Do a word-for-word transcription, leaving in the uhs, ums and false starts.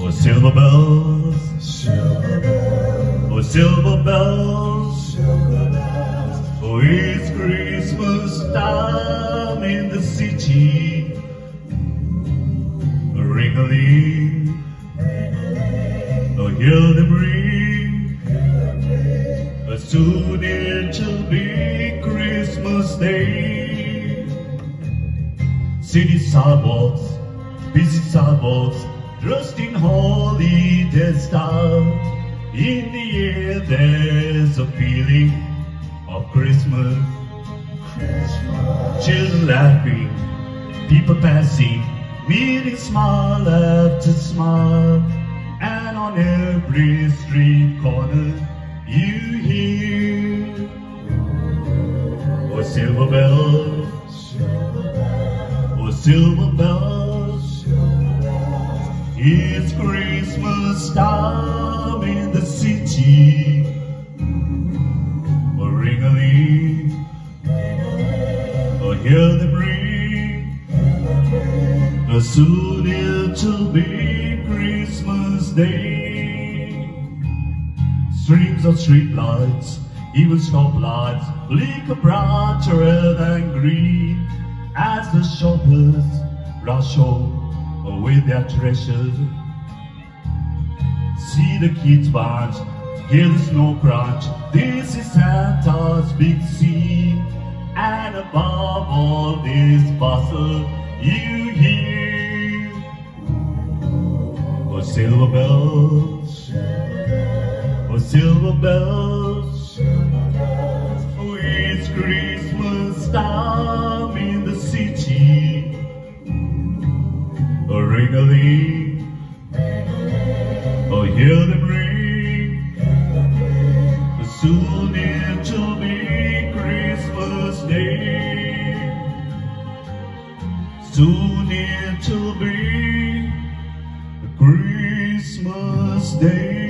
Oh, silver bells, silver bells, oh, silver bells, silver bells. oh, it's Christmas time in the city. Ring-a-ling, oh, hear them ring, oh, soon it'll be Christmas Day. City sidewalks, busy sidewalks, dressed in holiday style. In the air there's a feeling of Christmas. Christmas. Children laughing, people passing, meeting smile after smile. And on every street corner you hear, oh, silver bells, Silver bells, oh, silver bells, silver bells. it's Christmas time in the city. Oh, ring-a-ling, oh, hear them ring, oh, soon it'll be Christmas Day. Streams of street lights, even stoplights, flicker brighter than green as the shoppers rush home with their treasures. See the kids march, hear the snow crunch. This is Santa's big scene, and above all this bustle you hear, oh, silver bells, oh, silver bells, oh, it's Christmas time in the city. Oh, ring-a-ling, oh, hear them ring, soon it'll be Christmas Day. Soon it'll be Christmas Day.